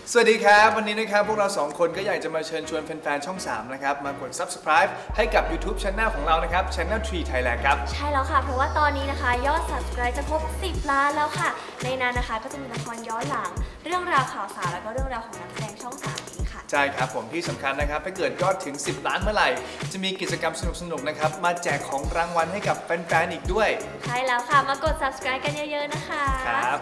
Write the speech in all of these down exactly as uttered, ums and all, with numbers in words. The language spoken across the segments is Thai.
สวัสดีครับวันนี้นะครับพวกเราสองคนก็อยากจะมาเชิญชวนแฟนๆช่องสามนะครับมากด ซับสไครบ์ ให้กับ ยูทูบ Channel ของเรานะครับ Channel ทรี Thailand ครับใช่แล้วค่ะเพราะว่าตอนนี้นะคะยอด ซับสไครบ์ จะครบสิบล้านแล้วค่ะในนั้นนะคะก็จะมีละครย้อนหลังเรื่องราวข่าวสารแล้วก็เรื่องราวของนักแสดงช่องสามนี้ค่ะใช่ครับผมที่สำคัญนะครับถ้าเกิดยอดถึงสิบล้านเมื่อไหร่จะมีกิจกรรมสนุกๆนะครับมาแจกของรางวัลให้กับแฟนๆอีกด้วยใช่แล้วค่ะมากด ซับสไครบ์ กันเยอะๆนะคะครับ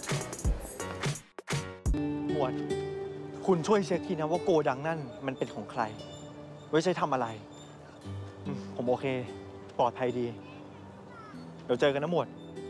หมวดคุณช่วยเช็คทีนะว่าโกดังนั่นมันเป็นของใครไว้ใช้ทำอะไรผมโอเคปลอดภัยดีเดี๋ยวเจอกันนะหมวด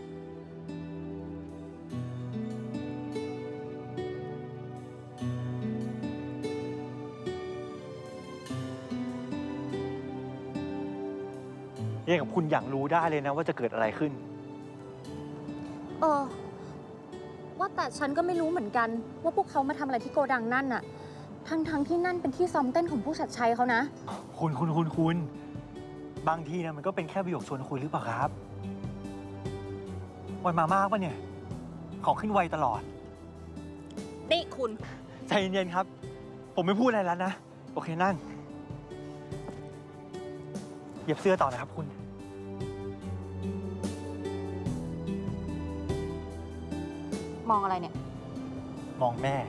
เย่กับคุณอยากรู้ได้เลยนะว่าจะเกิดอะไรขึ้นเออว่าแต่ฉันก็ไม่รู้เหมือนกันว่าพวกเขามาทำอะไรที่โกดังนั่นน่ะทั้งทั้งที่นั่นเป็นที่ซ้อมเต้นของผู้ชัดชัยเขานะคุณคุณคุณคุณบางทีนะมันก็เป็นแค่ประโยคชวนคุยหรือเปล่าครับวันมามากปะเนี่ยของขึ้นไวตลอดนี่คุณใจเย็นๆครับผมไม่พูดอะไรแล้วนะโอเคนั่งเหยียบเสื้อต่อนะครับคุณมองอะไรเนี่ยมองแม่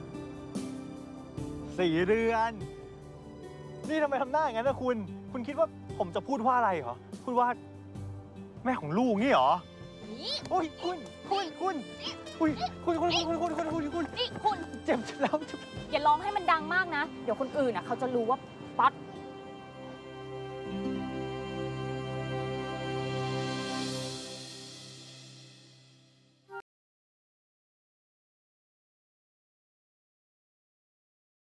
สี่เดือนนี่ทำไมทำหน้าอย่างนั้นนะคุณคุณคิดว่าผมจะพูดว่าอะไรเหรอพูดว่าแม่ของลูกนี่เหรอโอ้ยคุณคุณคุณคุณคุณคุณคุณคุณคุณคุณคุณนี่คุณเจ็บแล้วอย่าร้องให้มันดังมากนะเดี๋ยวคนอื่นอ่ะเขาจะรู้ว่าป๊อต